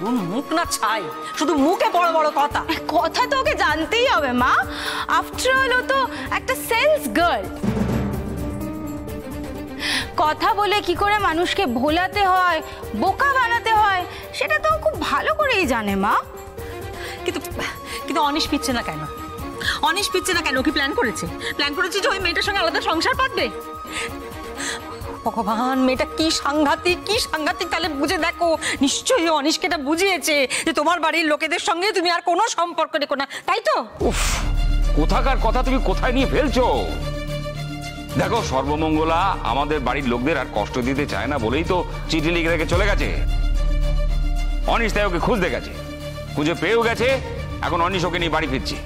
করুন মুখ না ছাই, শুধু মুখে বড় বড় কথা। কথা তো ওকে জানতেই হবে মা, আফটার অল ও তো একটা সেলস গার্ল। কথা বলে কি করে মানুষকে ভোলাতে হয়, বোকা বানাতে হয়, সেটা তো খুব ভালো করেই জানে মা। কিন্তু কিন্তু অনিশ ফিরছে না কেন? অনিশ ফিরছে না কেন? কি প্ল্যান করেছে? প্ল্যান করেছে যে ওই মেয়েটার সঙ্গে আলাদা সংসার পাতবে? ভগবান, মেয়েটা কি সাংঘাতিক, কি সাংঘাতিক! তাহলে বুঝে দেখো, নিশ্চয়ই অনিশকে এটা বুঝিয়েছে যে তোমার বাড়ির লোকেদের সঙ্গে তুমি আর কোনো সম্পর্ক রেখো না, তাই তো? উফ, কোথাকার কথা তুমি কোথায় নিয়ে ফেলছো? দেখো, সর্বমঙ্গলা আমাদের বাড়ির লোকদের আর কষ্ট দিতে চায় না বলেই তো চিঠি লিখে রেখে চলে গেছে। অনিশ তাই ওকে খুঁজতে গেছে, খুঁজে পেয়েও গেছে। এখন অনিশ ওকে নিয়ে বাড়ি ফিরছে।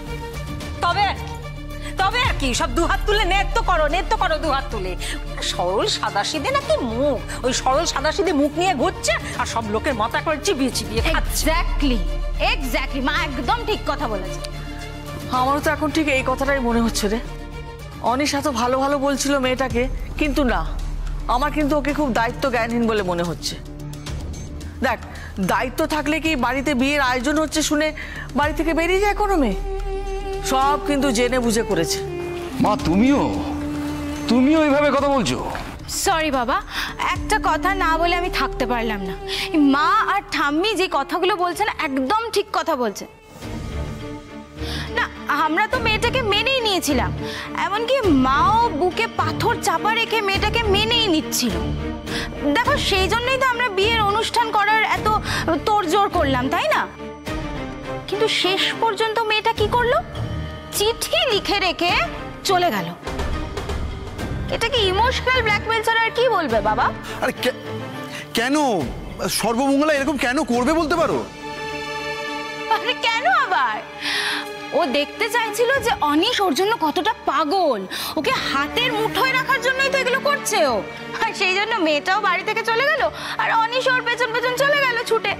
তবে আর কি, সব দুহাত তুলে নেত্য করো দুহাত তুলে। সরল সাদাসিধে নাকি মুখ, ওই সরল সাদাসিধে মুখ নিয়ে ঘুরছে আর সব লোকের মাথা করে চিবিয়ে এক্স্যাক্টলি মা একদম ঠিক কথা বলেছে। আমারও তো এখন ঠিক এই কথাটাই মনে হচ্ছে রে। অনিশ এত ভালো ভালো বলছিল মেয়েটাকে, কিন্তু না, আমার কিন্তু ওকে খুব দায়িত্ব জ্ঞানহীন বলে মনে হচ্ছে। দেখ, দায়িত্ব থাকলে কি বাড়িতে বিয়ের আয়োজন হচ্ছে শুনে বাড়ি থেকে বেরিয়ে যায় কোনো মেয়ে? সব কিন্তু জেনে বুঝে করেছে। মা, তুমিও এইভাবে কথা বলছো? সরি বাবা, একটা কথা না বলে আমি থাকতে পারলাম না। মা আর ঠাম্মি যে কথাগুলো বলছেন একদম ঠিক কথা বলছে। না, আমরা তো মেয়েটাকে মেনেই নিয়েছিলাম, এমনকি মাও বুকে পাথর চাপা রেখে মেয়েটাকে মেনেই নিচ্ছিল। দেখো, সেই জন্যই তো আমরা বিয়ের অনুষ্ঠান করার এত তোড়জোড় করলাম, তাই না? কিন্তু শেষ পর্যন্ত মেয়েটা কি করলো? চিঠি লিখে রেখে চলে গেল। এটাকে ইমোশনাল ব্ল্যাকমেল ছাড়া আর কি বলবে বাবা? আরে কেন সর্বমঙ্গলা এরকম কেন করবে বলতে পারো? আরে কেন আবার? ও দেখতে চাইছিল যে অনিশ ওর জন্য কতটা পাগল, ওকে হাতের মুঠোয় রাখার জন্যই তো এগুলো করছে ও। আর সেই জন্য মেয়েটাও বাড়ি থেকে চলে গেল আর অনিশ ওর পেছন পেছন চলে গেল ছুটে।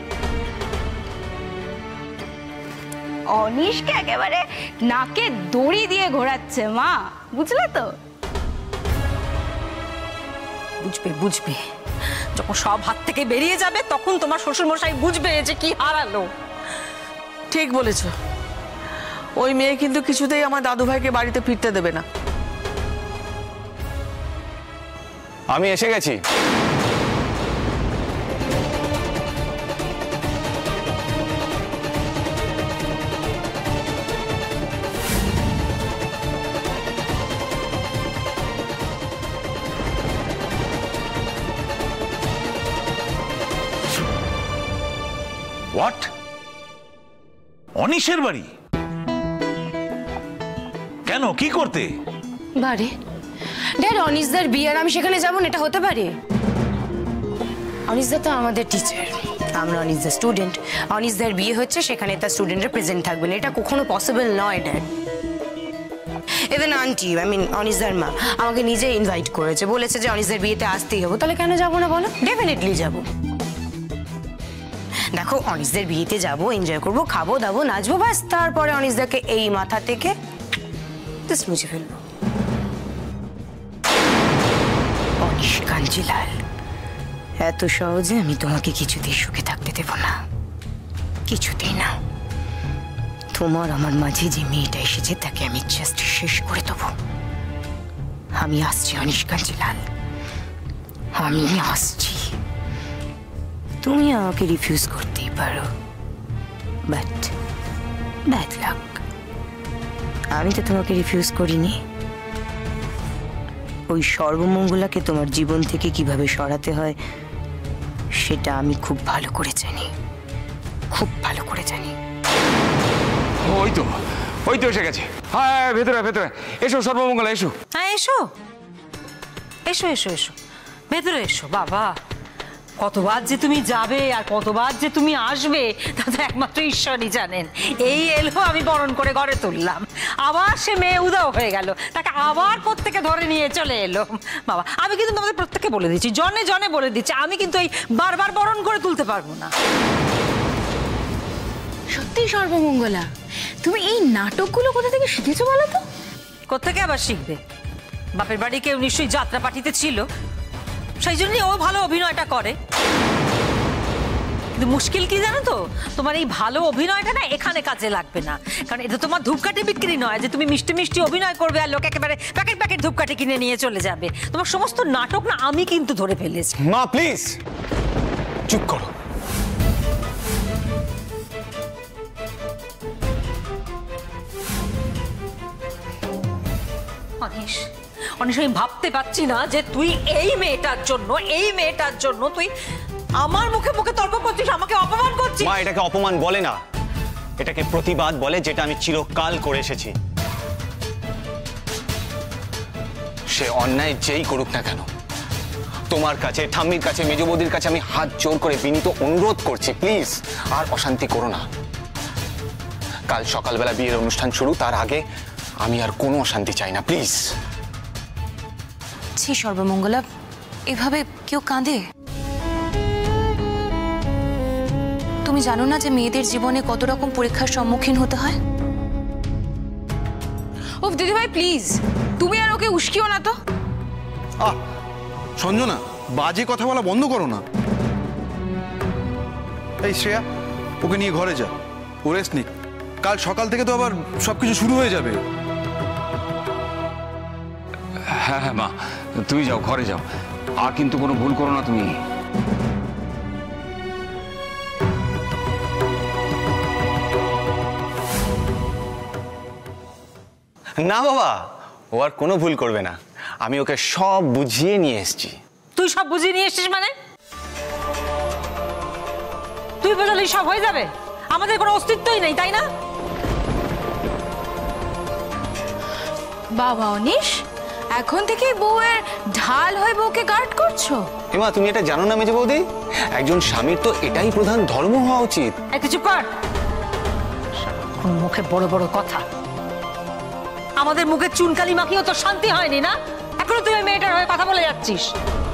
অনিশকে একেবারে নাকে দড়ি দিয়ে ঘোরাচ্ছে মা, বুঝলে তো? বুঝবে যখন সব হাত থেকে বেরিয়ে যাবে, তখন তোমার শ্বশুর মশাই বুঝবে যে কি হারালো। ঠিক বলেছ, ওই মেয়ে কিন্তু কিছুতেই আমার দাদু ভাইকে বাড়িতে ফিরতে দেবে না। আমি এসে গেছি। হোয়াট? অনিশের বাড়ি? কেন, কি করতে? বারে ড্যাড, অনিশদার বিয়ে আর আমি সেখানে যাবো না, এটা হতে পারে? অনিশদা তো আমাদের টিচার, আমরা অনিশদার স্টুডেন্ট। অনিশদার বিয়ে হচ্ছে, সেখানে তার স্টুডেন্টরা প্রেজেন্ট থাকবে না, এটা কখনো পসিবল নয় ড্যাড। ইভেন আন্টি, অনিশদার মা আমাকে নিজে ইনভাইট করেছে, বলেছে যে অনিশদার বিয়েতে আসতেই হবো। তাহলে কেন যাবো না বলো? ডেফিনেটলি যাবো। দেখো, অনিশদের বিয়েতে যাবো, এনজয় করবো, খাবো দাবো, নাচবো, ব্যাস। তারপরে অনিশদাকে এই মাথা থেকে মুছে ফেলবো। অনিশ কাঞ্জিলাল, এত সহজে আমি তোমাকে কিছুতেই সুখে থাকতে দেব না, কিছুতেই না। তোমার আমার মাঝে যে মেয়েটা এসেছে তাকে আমি জাস্ট শেষ করে দেবো। আমি আসছি অনিশ কাঞ্জিলাল, আমি আসছি। তুমি আমাকে রিফিউজ করতেই পারো, বাট ব্যাড লাক, আমি তো তোমাকে রিফিউজ করিনি। ওই সর্বমঙ্গলাকে তোমার জীবন থেকে কিভাবে সরাতে হয় সেটা আমি খুব ভালো করে জানি, খুব ভালো করে জানি। ওই তো এসে গেছে। হ্যাঁ, ভেতরে ভেতরে এসো সর্বমঙ্গলা, এসো। হ্যাঁ, এসো এসো এসো এসো, ভেতরে এসো। বাবা, কতবার যে তুমি যাবে আর কতবার যে তুমি আসবে তা তো একমাত্র ঈশ্বরই জানেন। এই এলো, আমি বরণ করে ঘরে তুললাম, আবার সে মেয়ে উদাও হয়ে গেল, তাকে আবার প্রত্যেকে ধরে নিয়ে চলে এলো। বাবা, আমি কিন্তু তোমাদের প্রত্যেককে বলে দিচ্ছি, জনে জনে বলে দিচ্ছি, আমি কিন্তু এই বারবার বরণ করে তুলতে পারবো না। সত্যি সর্বমঙ্গলা, তুমি এই নাটকগুলো কোথা থেকে শিখেছো বলো তো? কোত্থেকে আবার শিখবে? বাপের বাড়ি কেউ নিশ্চয়ই যাত্রা পার্টিতে ছিল, সেই জন্যই ও ভালো অভিনয়টা করে। কিন্তু মুশকিল কি জানো তো, তোমার এই ভালো অভিনয়টা না এখানে কাজে লাগবে না। কারণ এটা তোমার ধূপকাঠি বিক্রি নয় যে তুমি মিষ্টি মিষ্টি অভিনয় করবে আর লোক একেবারে প্যাকেট প্যাকেট ধূপকাঠি কিনে নিয়ে চলে যাবে। তোমার সমস্ত নাটক না আমি কিন্তু ধরে ফেলেছি। মা প্লিজ চুপ করো। অনিশ, অনিশ, আমি ভাবতে পারছি না যে তুই এই মেয়েটার জন্য তুই আমার মুখে মুখে তর্ক করছিস, আমাকে অপমান করছিস। মা এটাকে অপমান বলে না, এটাকে প্রতিবাদ বলে, যেটা আমি চিরকাল করে এসেছি। সে অন্যায় যেই করুক না কেন, তোমার কাছে, ঠাম্মির কাছে, মেজ বৌদির কাছে আমি হাত জোর করে বিনীত অনুরোধ করছি, প্লিজ আর অশান্তি করো না। কাল সকালবেলা বিয়ের অনুষ্ঠান শুরু, তার আগে আমি আর কোনো অশান্তি চাই না, প্লিজ। ছি সর্বমঙ্গলা, এভাবে কেউ কাঁদে? তুমি জানো না যে মেয়েদের জীবনে কত রকম পরীক্ষার সম্মুখীন হতে হয়? ও দিদিভাই প্লিজ, তুমি আর ওকে উস্কিও না তো। সঞ্জনা, বাজে কথা বলা বন্ধ করো না। এই শ্রেয়া, ওকে নিয়ে ঘরে যা, ও রেস্ট নিক। কাল সকাল থেকে তো আবার সবকিছু শুরু হয়ে যাবে। হ্যাঁ হ্যাঁ মা, তুমি যাও, ঘরে যাও, আর কিন্তু কোনো ভুল করো না তুমি। না বাবা, ও আর কোনো ভুল করবে না, আমি ওকে সব বুঝিয়ে নিয়ে এসেছি। তুই সব বুঝিয়ে নিয়ে এসেছিস মানে? তুই বোঝালেই সব হয়ে যাবে? আমাদের কোনো অস্তিত্বই নেই, তাই না? বাবা অনিশ, এখন থেকে বউয়ের ঢাল হয়ে বউকে গার্ড করছো? এমা তুমি এটা জানো না মেজ বৌদি, একজন স্বামীর তো এটাই প্রধান ধর্ম হওয়া উচিত। একটু চুপ কর, মুখে বড় বড় কথা। আমাদের মুখে চুনকালি মাখিয়েও তো শান্তি হয়নি না, এখনো তুই ওই মেয়েটার হয়ে কথা বলে যাচ্ছিস।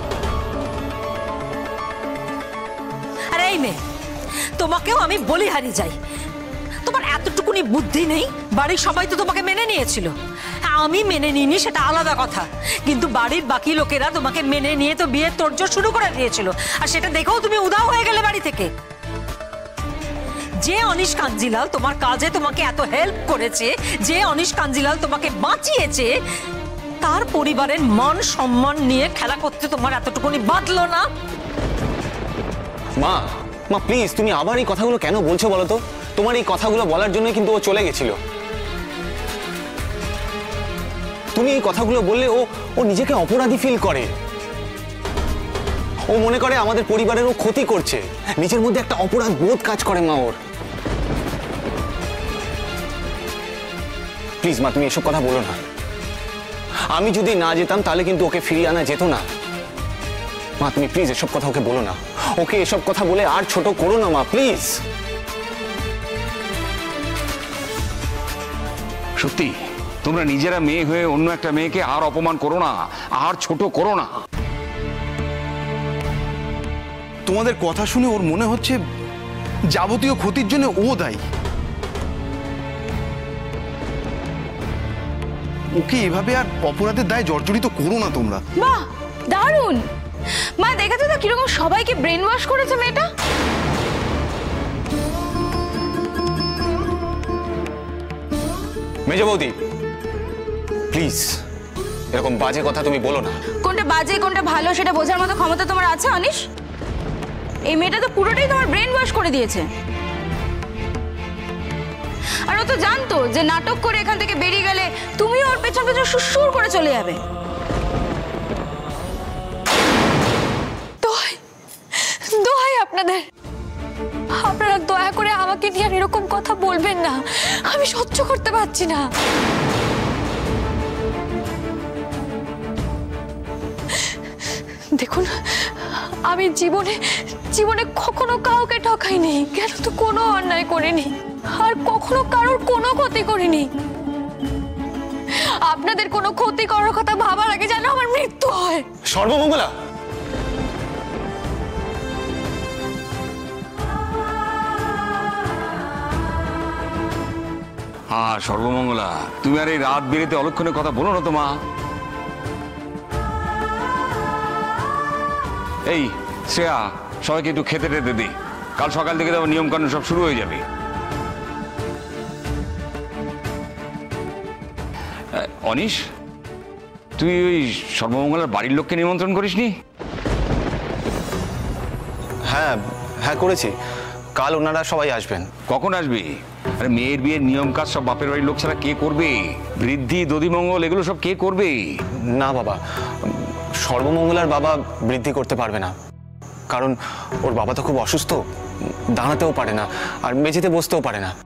আরে এই মেয়ে, তোমাকেও আমি বলিহারি যাই, তোমার এতটুকুনি বুদ্ধি নেই? বাড়ির সবাই তো তোমাকে মেনে নিয়েছিল, আমি মেনে নিইনি সেটা আলাদা কথা, কিন্তু বাড়ির বাকি লোকেরা তোমাকে মেনে নিয়ে তো বিয়ের তোড়জোড় শুরু করে দিয়েছিল, আর সেটা দেখেও তুমি উধাও হয়ে গেলে বাড়ি থেকে। যে অনিশ কাঞ্জিলাল তোমার কাজে তোমাকে এত হেল্প করেছে, যে অনিশ কাঞ্জিলাল তোমাকে বাঁচিয়েছে, তার পরিবারের মান সম্মান নিয়ে খেলা করতে তোমার এতটুকুনি বাঁধলো না? মা মা প্লিজ, তুমি আবার এই কথাগুলো কেন বলছো বলো তো? তোমার এই কথাগুলো বলার জন্য কিন্তু ও চলে গেছিল। তুমি এই কথাগুলো বললে ও নিজেকে অপরাধী ফিল করে, ও মনে করে আমাদের পরিবারেরও ক্ষতি করছে, নিজের মধ্যে একটা অপরাধ বোধ কাজ করে মা ওর। প্লিজ মা, তুমি এসব কথা বলো না। আমি যদি না যেতাম তাহলে কিন্তু ওকে ফিরিয়ে আনা যেত না। মা তুমি প্লিজ এসব কথা ওকে বলো না, ওকে এসব কথা বলে আর ছোট করো না মা, প্লিজ। সত্যি তোমরা নিজেরা মেয়ে হয়ে অন্য একটা মেয়েকে আর অপমান করো না, আর ছোট করো না। তোমাদের কথা শুনে ওর মনে হচ্ছে যাবতীয় ক্ষতির জন্য ও দায়ী। ওকে এভাবে আর অপরাধের দায় জর্জরিত করো না তোমরা। বাহ, দারুণ! মা দেখেছো তো কিরকম সবাইকে ব্রেন ওয়াশ করেছে মেয়েটা। মেজ বৌদি প্লিজ এরকম বাজে কথা তুমি বলো না। কোনটা বাজে কোনটা ভালো সেটা বোঝার মতো ক্ষমতা তোমার আছে অনিশ? এই মেয়েটা তো পুরোটাই তোমার ব্রেন ওয়াশ করে দিয়েছে। আর ও তো জানতো যে নাটক করে এখান থেকে বেরিয়ে গেলে তুমিও ওর পেছন পেছন সুর করে চলে যাবে। দোহাই আপনাদের, আপনারা দয়া করে আমাকে নিয়ে আর এরকম কথা বলবেন না, আমি সহ্য করতে পারছি না। দেখুন, আমি জীবনে কখনো কাউকে ঠকাইনি, কেন তো কোনো অন্যায় করিনি, আর কখনো কারোর কোনো ক্ষতি করিনি। আপনাদের কোনো ক্ষতি করার কথা ভাবার আগে যেন আমার মৃত্যু হয়। সর্বমঙ্গলা, সর্বমঙ্গলা, তুমি আর এই রাত বেরিতে অলক্ষণের কথা বলো না তো মা। এই শ্রেয়া, সবাইকে একটু খেতে টেতে দি। কাল সকাল থেকে তো নিয়ম কানুন সব শুরু হয়ে যাবে। অনিশ, তুই ওই সর্বমঙ্গলার বাড়ির লোককে নিমন্ত্রণ করিসনি? হ্যাঁ হ্যাঁ করেছি, কাল ওনারা সবাই আসবেন। কখন আসবি? আরে মেয়ের বিয়ের নিয়ম কাজ সব বাপের বাড়ির লোক ছাড়া কে করবে? বৃদ্ধি দধিমঙ্গল এগুলো সব কে করবে? না বাবা, সর্বমঙ্গলার বাবা বৃদ্ধি করতে পারবে না, কারণ ওর বাবা তো খুব অসুস্থ, দাঁড়াতেও পারে না আর মেঝেতে বসতেও পারে না।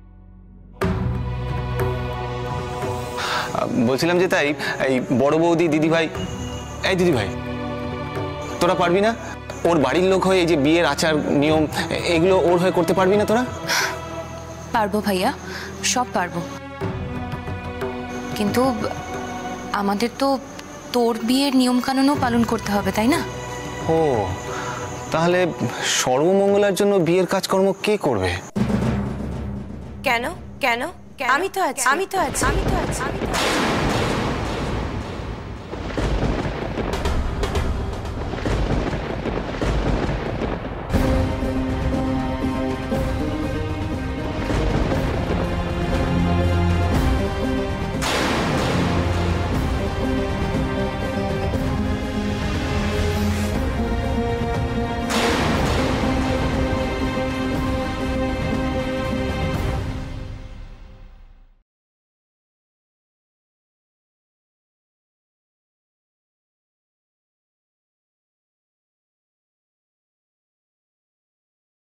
বলছিলাম যে তাই এই বড় বৌদি, দিদিভাই, এই দিদিভাই তোরা পারবি না? ওর বাড়ির লোক হয়ে এই যে বিয়ের আচার নিয়ম এগুলো ওর হয়ে করতে পারবি না তোরা? পারবো ভাইয়া, সব পারবো, কিন্তু আমাদের তো তোর বিয়ের নিয়ম কানুনও পালন করতে হবে, তাই না? ও, তাহলে সর্বমঙ্গলার জন্য বিয়ের কাজকর্ম কে করবে? কেন কেন আমি তো আছি, আমি তো আছি, আমি তো আছি।